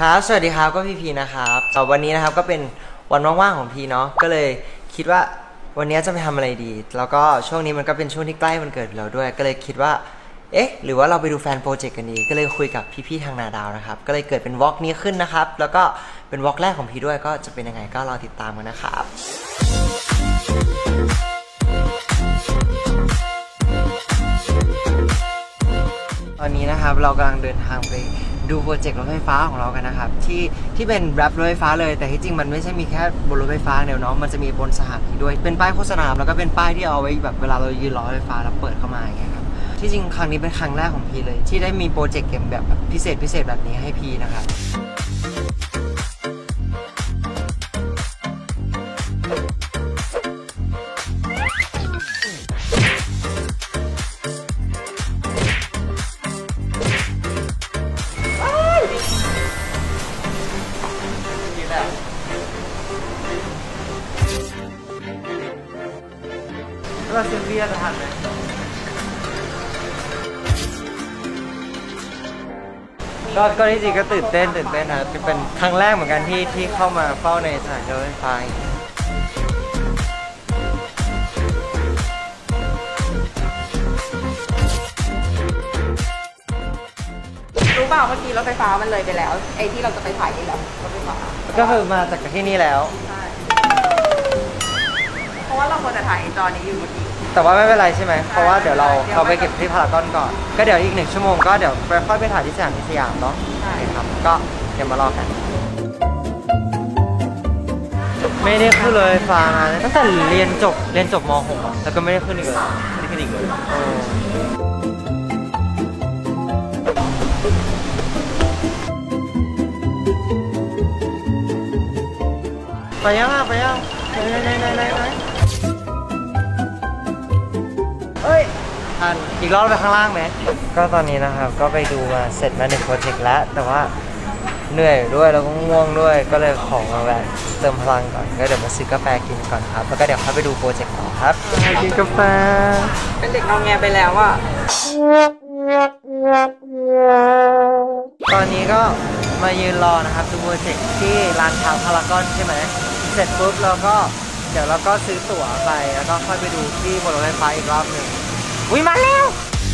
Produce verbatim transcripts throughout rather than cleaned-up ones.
ครับสวัสดีครับก็พี่พีนะครับวันนี้นะครับก็เป็นวันว่างๆของพีเนาะก็เลยคิดว่าวันนี้จะไปทำอะไรดีแล้วก็ช่วงนี้มันก็เป็นช่วงที่ใกล้วันเกิดเราด้วยก็เลยคิดว่าเอ๊ะหรือว่าเราไปดูแฟนโปรเจกต์กันดีก็เลยคุยกับพี่ๆทางนาดาวนะครับก็เลยเกิดเป็นวอล์กนี้ขึ้นนะครับแล้วก็เป็นวอล์กแรกของพีด้วยก็จะเป็นยังไงก็รอติดตามกันนะครับตอนนี้นะครับเรากำลังเดินทางไปดูโปรเจกต์รถไฟฟ้าของเรากันนะครับที่ที่เป็นแรปรถไฟฟ้าเลยแต่ที่จริงมันไม่ใช่มีแค่บนรถไฟฟ้าเดียวเนาะมันจะมีบนสถานีด้วยเป็นป้ายโฆษณาแล้วก็เป็นป้ายที่เอาไว้แบบเวลาเรายืนรอรถไฟฟ้าแล้วเปิดเข้ามาอย่างเงี้ยครับที่จริงครั้งนี้เป็นครั้งแรกของพีเลยที่ได้มีโปรเจกต์เกมแบบพิเศษพิเศษแบบนี้ให้พีนะครับเราเซฟเวียจะทันไหมก็ก็ที่จริงก็ตื่นเต้นตื่นเต้นนะเป็นครั้งแรกเหมือนกันที่ที่เข้ามาเฝ้าในสถานีรถไฟฟ้ารู้เปล่าเมื่อกี้รถไฟฟ้ามันเลยไปแล้วไอ้ที่เราจะไปถ่ายนี่แหละรถไฟฟ้าก็คือมาจากที่นี่แล้วใช่เพราะว่าเราควรจะถ่ายจอนี้อยู่เมื่อกี้แต่ว่าไม่เป็นไรใช่ไหมเพราะว่าเดี๋ยวเราเราไปเก็บที่พารากอนก่อนก็เดี๋ยวอีกหนึ่งชั่วโมงก็เดี๋ยวไปค่อยไปถ่ายที่สยามสยามเนาะใช่ครับก็เดี๋ยวมารอกันไม่ได้ขึ้นเลยฟ้ามาตั้งแต่เรียนจบเรียนจบม หกแล้วก็ไม่ได้ขึ้นอีกเลยไม่ได้ขึ้นอีกเลยไปยังอ่ะไปยังไหนไหนไหนไหนไหนเอ้ยทันอีกรอบไปข้างล่างไหมก็ตอนนี้นะครับก็ไปดูมาเสร็จมาหนึ่งโปรเจกต์แล้วแต่ว่าเหนื่อยด้วยแล้วก็ง่วงด้วยก็เลยขอมาแบบเติมพลังก่อนก็เดี๋ยวมาซื้อกาแฟกินก่อนครับแล้วก็เดี๋ยวเข้าไปดูโปรเจกต์ต่อครับกินกาแฟเป็นเด็กงอแงไปแล้วอ่ะตอนนี้ก็มายืนรอนะครับดูโปรเจกต์ที่ร้านค้าพารากอนใช่ไหมเสร็จปุ๊บเราก็เดี๋ยวเราก็ซื้อตั๋วไปแล้วก็ค่อยไปดูที่บนรถไฟฟ้าอีกรอบหนึ่งอุ้ยมาแล้ว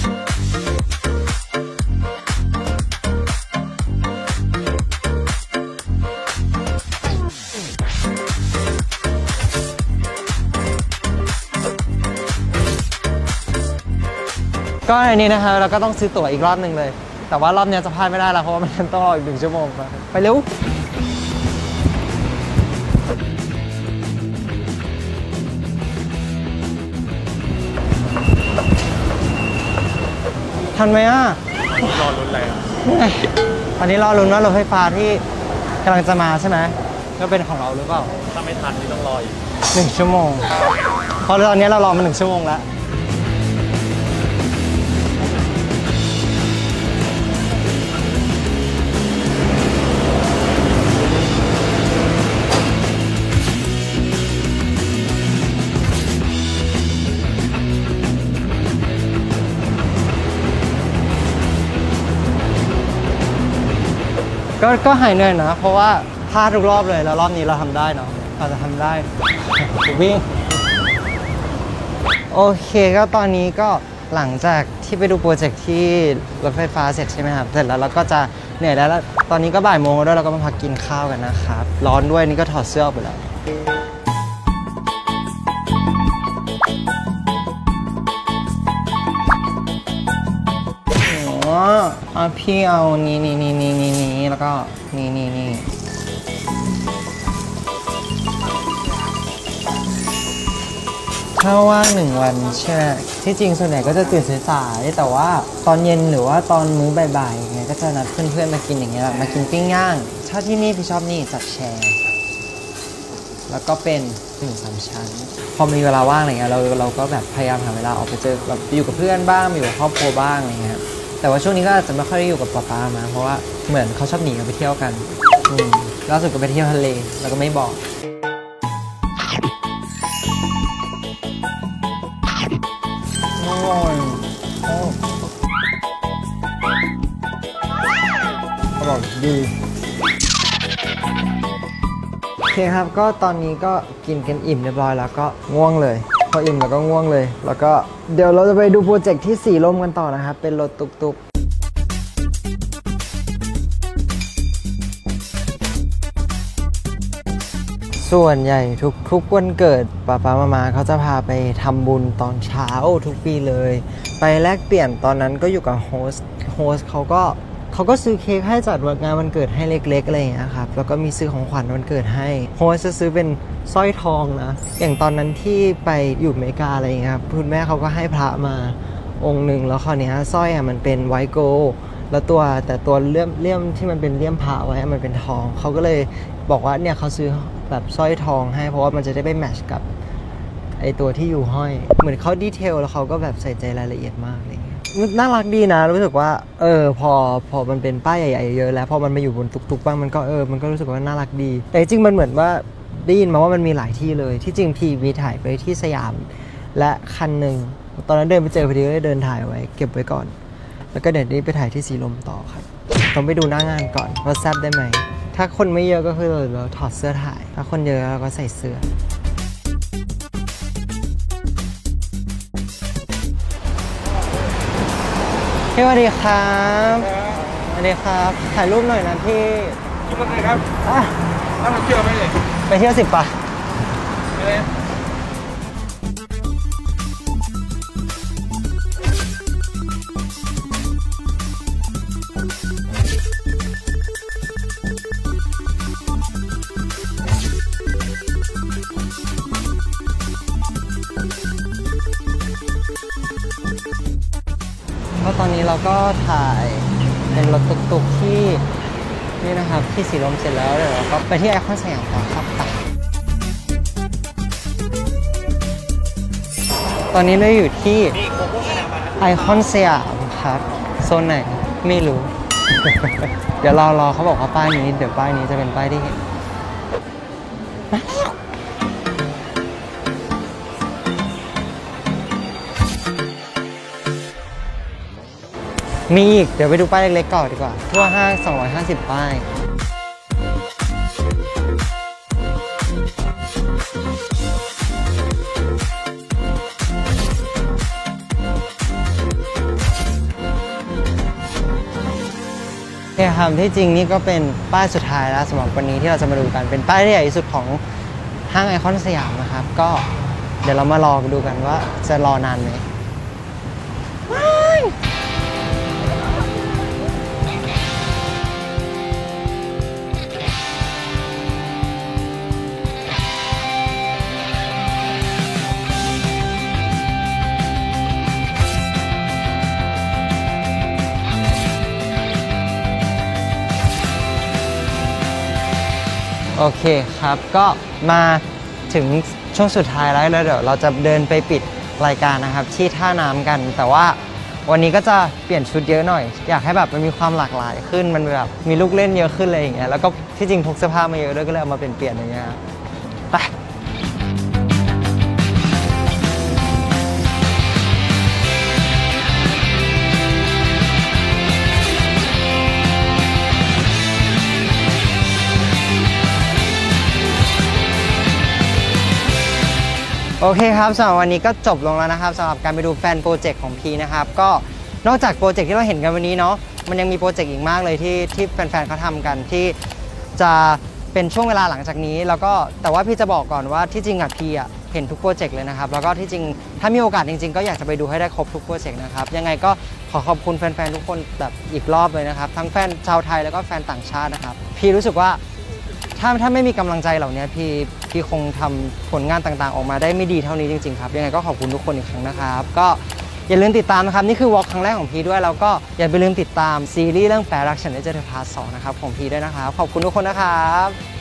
ก็อันนี้นะครับเราก็ต้องซื้อตั๋วอีกรอบหนึ่งเลยแต่ว่ารอบนี้จะพลาดไม่ได้แล้วเพราะว่ามันต้องรออีกหนึ่งชั่วโมงไปเร็วทันไหมอ่ะรอลุ้นอะไรตอนนี้รอลุ้นว่ารถไฟฟ้าที่กำลังจะมาใช่ไหมก็เป็นของเราหรือเปล่าถ้าไม่ทันนี่ต้องรออีกหนึ่งชั่วโมงเพราะตอนนี้เรารอมาหนึ่งชั่วโมงแล้วก็ก็หายเหนื่อยนะเพราะว่าพลาดทุกรอบเลยแล้วรอบนี้เราทำได้เนาะเราจะทำได้วิ่งโอเคก็ตอนนี้ก็หลังจากที่ไปดูโปรเจกต์ที่รถไฟฟ้าเสร็จใช่ไหมครับเสร็จแล้วเราก็จะเหนื่อยแล้วตอนนี้ก็บ่ายโมงแล้วด้วยเราก็มาพักกินข้าวกันนะครับร้อนด้วยนี่ก็ถอดเสื้อออกไปแล้วอ๋อพี่เอานี่นี่นี่นี่นี่นี่แล้วก็นี่นี่นี่ถ้าว่างหนึ่งวันใช่ไหมที่จริงส่วนใหญ่ก็จะตื่นสายๆแต่ว่าตอนเย็นหรือว่าตอนมื้อบ่ายๆอย่างเงี้ยก็จะนัดเพื่อนๆมากินอย่างเงี้ยมากินปิ้งย่างถ้าที่นี่พี่ชอบนี่จับแชร์แล้วก็เป็นหนึ่งสามชั้นพอมีเวลาว่างอะไรเงี้ยเราเราก็แบบพยายามหาเวลาออกไปเจอแบบอยู่กับเพื่อนบ้างอยู่กับครอบครัวบ้างอะไรเงี้ยแต่ว่าช่วงนี้ก็อาจจะไม่ค่อยได้อยู่กับป๊าป๊ามาเพราะว่าเหมือนเขาชอบหนีกันไปเที่ยวกันล่าสุดก็ไปเที่ยวทะเลแล้วก็ไม่บอกอร่อยอร่อยดีครับก็ตอนนี้ก็กินกันอิ่มเรียบร้อยแล้วก็ง่วงเลยพออิ่มแล้วก็ง่วงเลยแล้วก็เดี๋ยวเราจะไปดูโปรเจกต์ที่สีลมกันต่อนะครับเป็นรถตุกๆส่วนใหญ่ทุกทุกวันเกิดป้าป้ามามาเขาจะพาไปทำบุญตอนเช้าทุกปีเลยไปแลกเปลี่ยนตอนนั้นก็อยู่กับโฮสต์โฮสต์เขาก็เขาก็ซื้อเค้กให้จัดวันงานวันเกิดให้เล็กๆอะไรอย่างเงี้ยครับแล้วก็มีซื้อของขวัญวันเกิดให้โฮสต์จะซื้อเป็นสร้อยทองนะอย่างตอนนั้นที่ไปอยู่อเมริกาอะไรอย่างเงี้ยครับคุณแม่เขาก็ให้พระมาองค์หนึ่งแล้วคราวนี้สร้อยอ่ะมันเป็นไวท์โกลด์แล้วตัวแต่ตัวเลี่ยมเลี่ยมที่มันเป็นเลี่ยมพระไว้มันเป็นทองเขาก็เลยบอกว่าเนี่ยเขาซื้อแบบสร้อยทองให้เพราะว่ามันจะได้ไปแมทช์กับไอตัวที่อยู่ห้อยเหมือนเขาดีเทลแล้วเขาก็แบบใส่ใจรายละเอียดมากอะไรเงี้ยน่ารักดีนะรู้สึกว่าเออพอพอมันเป็นป้ายใหญ่ๆเยอะแล้วพอมันมาอยู่บนตุกๆบ้างมันก็เออมันก็รู้สึกว่าน่ารักดีแต่จริงมันเหมือนว่าได้ยินมาว่ามันมีหลายที่เลยที่จริงพีมีถ่ายไปที่สยามและคันหนึ่งตอนนั้นเดินไปเจอพอดีก็เลยเดินถ่ายไว้เก็บไว้ก่อนแล้วก็เดี๋ยวนี้ไปถ่ายที่สีลมต่อครับต้องไปดูหน้างานก่อนว่าแซ่บได้ไหมถ้าคนไม่เยอะก็คือเราถอดเสื้อถ่ายถ้าคนเยอะเราก็ใส่เสื้อพี่สวัสดีครับสวัสดีครับถ่ายรูปหน่อยนะพี่ยุบเลยครับอ่ะถ้าเราเที่ยวไหมเลยไปเที่ยวสิบป่ะไปเลยก็ตอนนี้เราก็ถ่ายเป็นรถตุกๆที่นี่นะครับที่สีลมเสร็จแล้วเดี๋ยวเราก็ไปที่ไอคอนสยามต่อครับไปตอนนี้เราอยู่ที่ไอคอนสยามครับโซนไหนไม่รู้ เดี๋ยวรอรอเขาบอกว่าป้ายนี้เดี๋ยวป้ายนี้จะเป็นป้ายที่เห็นมาแล้วมีอีกเดี๋ยวไปดูป้ายเล็กๆก่อนดีกว่าทั่วห้างสองร้อยห้าสิบป้ายเนี่ยครับที่จริงนี่ก็เป็นป้ายสุดท้ายแล้วสำหรับวันนี้ที่เราจะมาดูกันเป็นป้ายที่ใหญ่ที่สุดของห้างไอคอนสยามนะครับก็เดี๋ยวเรามารอดูกันว่าจะรอนานไหมโอเคครับก็มาถึงช่วงสุดท้ายแล้วแล้วเดี๋ยวเราจะเดินไปปิดรายการนะครับที่ท่าน้ำกันแต่ว่าวันนี้ก็จะเปลี่ยนชุดเยอะหน่อยอยากให้แบบมันมีความหลากหลายขึ้นมันแบบมีลูกเล่นเยอะขึ้นอะไรอย่างเงี้ยแล้วก็ที่จริงพกเสื้อผ้ามาเยอะด้วยก็เลยเอามาเปลี่ยนๆอย่างเงี้ยไปโอเคครับสำหรับวันนี้ก็จบลงแล้วนะครับสำหรับการไปดูแฟนโปรเจกต์ของพีนะครับก็นอกจากโปรเจกต์ที่เราเห็นกันวันนี้เนาะมันยังมีโปรเจกต์อีกมากเลยที่ที่แฟนๆเขาทำกันที่จะเป็นช่วงเวลาหลังจากนี้แล้วก็แต่ว่าพี่จะบอกก่อนว่าที่จริงอ่ะพีอ่ะเห็นทุกโปรเจกต์เลยนะครับแล้วก็ที่จริงถ้ามีโอกาสจริงๆก็อยากจะไปดูให้ได้ครบทุกโปรเจกต์นะครับยังไงก็ขอขอบคุณแฟนๆทุกคนแบบอีกรอบเลยนะครับทั้งแฟนชาวไทยแล้วก็แฟนต่างชาตินะครับพีรู้สึกว่าถ้าถ้าไม่มีกำลังใจเหล่านี้พี่พี่คงทำผลงานต่างๆออกมาได้ไม่ดีเท่านี้จริงๆครับยังไงก็ขอบคุณทุกคนอีกครั้งนะครับก็อย่าลืมติดตามนะครับนี่คือวอล์กครั้งแรกของพีด้วยแล้วก็อย่าไปลืมติดตามซีรีส์เรื่องแปรรักฉันได้เจอเธอพาร์ทสองนะครับของพีด้วยนะครับขอบคุณทุกคนนะครับ